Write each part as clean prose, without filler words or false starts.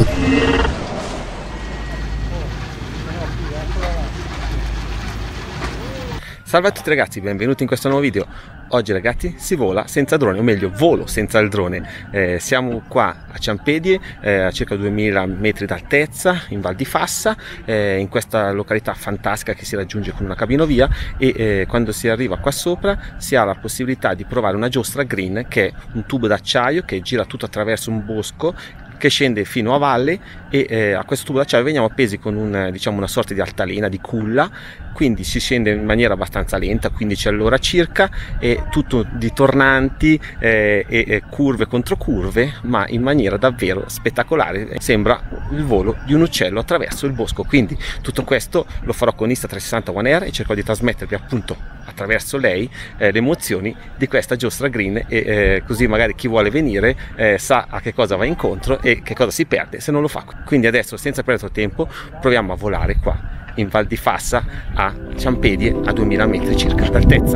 Salve a tutti ragazzi, benvenuti in questo nuovo video. Oggi ragazzi si vola senza drone, o meglio volo senza il drone. Siamo qua a Ciampedie, a circa 2000 metri d'altezza in Val di Fassa, in questa località fantastica che si raggiunge con una cabinovia, e quando si arriva qua sopra si ha la possibilità di provare una giostra green, che è un tubo d'acciaio che gira tutto attraverso un bosco che scende fino a valle, e a questo tubo d'acciaio veniamo appesi con una sorta di altalena, di culla, quindi si scende in maniera abbastanza lenta, 15 all'ora circa, e tutto di tornanti e curve contro curve, ma in maniera davvero spettacolare. Sembra il volo di un uccello attraverso il bosco. Quindi tutto questo lo farò con Insta360 One Air e cerco di trasmettervi appunto attraverso lei le emozioni di questa giostra green, e così magari chi vuole venire sa a che cosa va incontro e che cosa si perde se non lo fa. Quindi adesso, senza perdere tempo, proviamo a volare qua in Val di Fassa a Ciampedie, a 2000 metri circa d'altezza.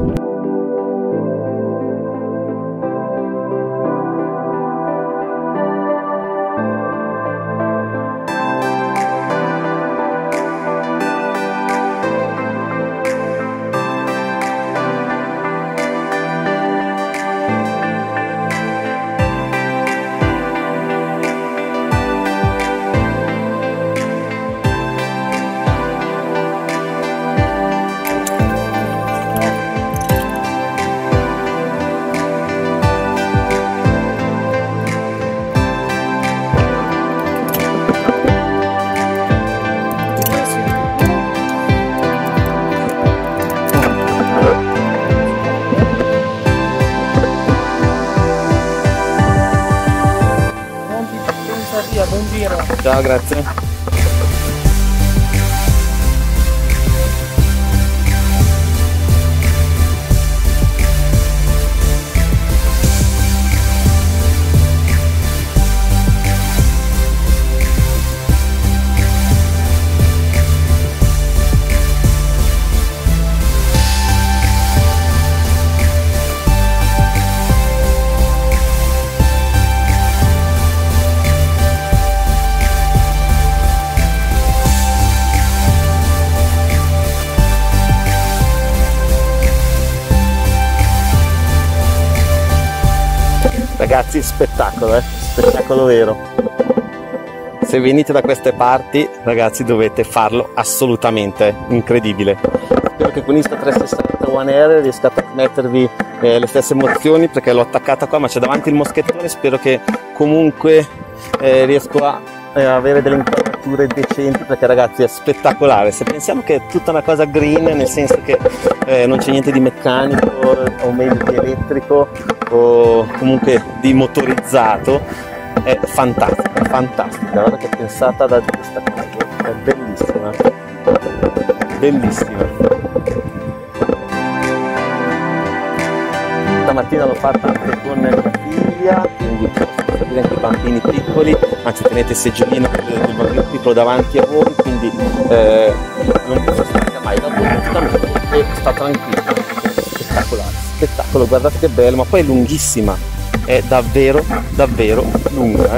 Buon giro. Ciao, grazie. Ragazzi, spettacolo, spettacolo vero. Se venite da queste parti, ragazzi, dovete farlo assolutamente, incredibile. Spero che con Insta360 One Air riesca a trasmettervi le stesse emozioni, perché l'ho attaccata qua, ma c'è davanti il moschettone. Spero che comunque riesco a avere delle inquadrature decenti, perché ragazzi è spettacolare. Se pensiamo che è tutta una cosa green, nel senso che non c'è niente di meccanico, o meglio di elettrico, o comunque di motorizzato, è fantastica, fantastica. Guarda che pensata da questa cosa, è bellissima, bellissima. Stamattina l'ho fatta anche con mia figlia, quindi posso capire anche i bambini piccoli, anzi tenete il seggiolino del bambino piccolo davanti a voi, quindi non vi stanca mai da voi, e sta tranquillo. Spettacolare, spettacolo, guardate che bello, ma poi è lunghissima, è davvero davvero lunga,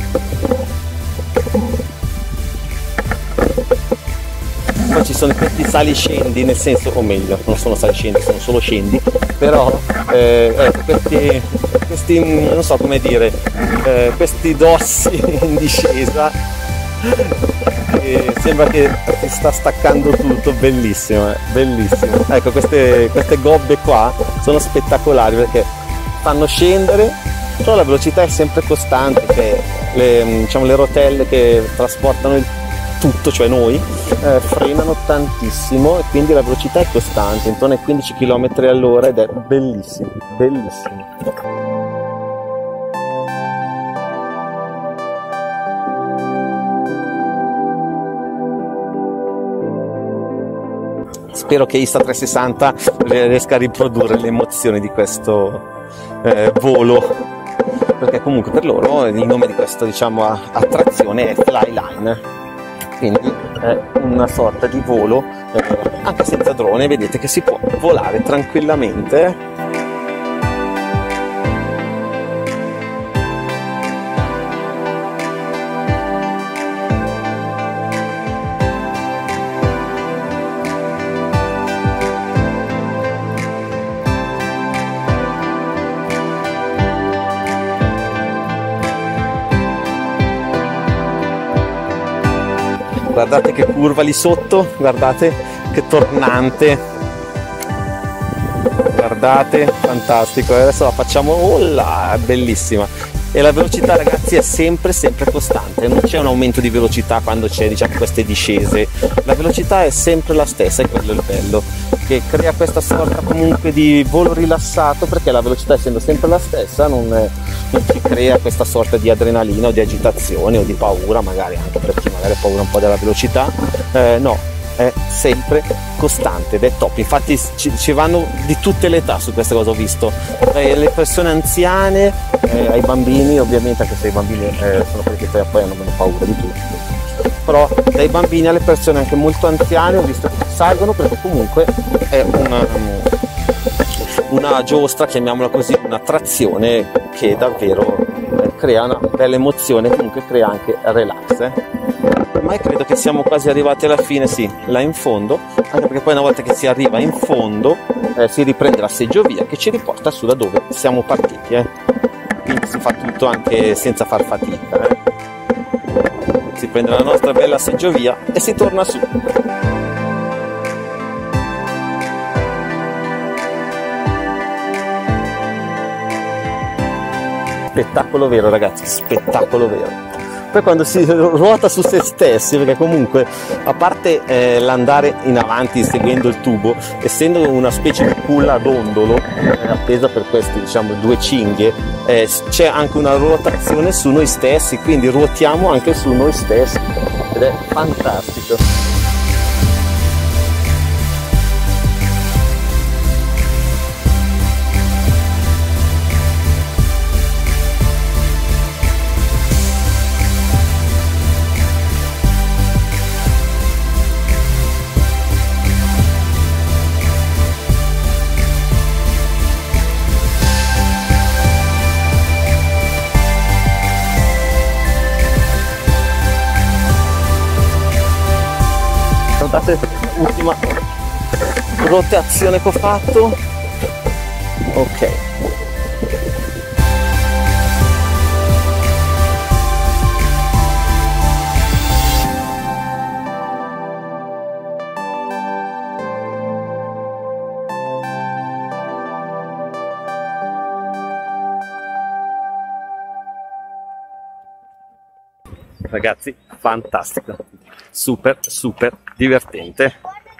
Poi ci sono questi sali scendi, nel senso, o meglio, non sono sali scendi, sono solo scendi, però ecco, questi non so come dire, questi dossi in discesa, sembra che si sta staccando tutto, bellissimo, bellissimo. Ecco, queste gobbe qua sono spettacolari, perché fanno scendere, però la velocità è sempre costante, che le rotelle che trasportano il tutto, cioè noi, frenano tantissimo, e quindi la velocità è costante, intorno ai 15 km all'ora, ed è bellissimo, bellissimo. Spero che Insta360 riesca a riprodurre le emozioni di questo volo, perché comunque per loro il nome di questa, diciamo, attrazione è Flyline, quindi è una sorta di volo anche senza drone. Vedete che si può volare tranquillamente. guardate che curva lì sotto, guardate che tornante, guardate, fantastico. Adesso la facciamo, oh là, bellissima. E la velocità, ragazzi, è sempre costante, non c'è un aumento di velocità quando c'è, diciamo, queste discese. La velocità è sempre la stessa, e quello è il bello, che crea questa sorta comunque di volo rilassato, perché la velocità, essendo sempre la stessa, non ci crea questa sorta di adrenalina o di agitazione o di paura, magari anche per chi magari ha paura un po' della velocità. No, è sempre costante ed è top. Infatti ci vanno di tutte le età su questa cosa, ho visto, le persone anziane, ai bambini, ovviamente, anche se i bambini sono quelli che poi hanno meno paura di tutto, però dai bambini alle persone anche molto anziane ho visto che salgono, perché comunque è una giostra, chiamiamola così, una trazione che davvero crea una bella emozione, comunque crea anche relax. Ormai credo che siamo quasi arrivati alla fine, sì, là in fondo, anche perché poi una volta che si arriva in fondo si riprende la seggiovia che ci riporta su da dove siamo partiti, quindi si fa tutto anche senza far fatica, si prende la nostra bella seggiovia e si torna su. Spettacolo vero, ragazzi, spettacolo vero. Poi quando si ruota su se stessi, perché comunque, a parte l'andare in avanti seguendo il tubo, essendo una specie di culla a dondolo appesa per queste, diciamo, due cinghie, c'è anche una ruotazione su noi stessi, quindi ruotiamo anche su noi stessi ed è fantastico. Guardate, ultima rotazione che ho fatto, ok. Ragazzi, fantastico, super divertente.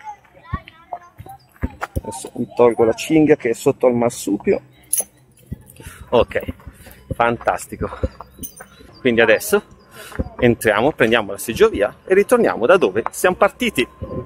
Adesso mi tolgo la cinghia che è sotto al marsupio. Ok, fantastico. Quindi adesso entriamo, prendiamo la seggiovia e ritorniamo da dove siamo partiti.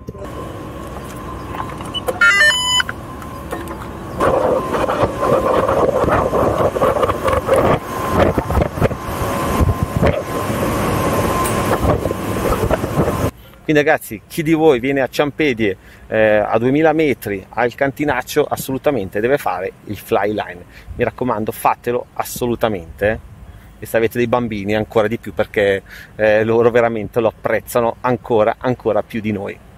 Quindi ragazzi, chi di voi viene a Ciampedie a 2000 metri al Cantinaccio, assolutamente deve fare il flyline. Mi raccomando, fatelo assolutamente, e se avete dei bambini ancora di più, perché loro veramente lo apprezzano ancora più di noi.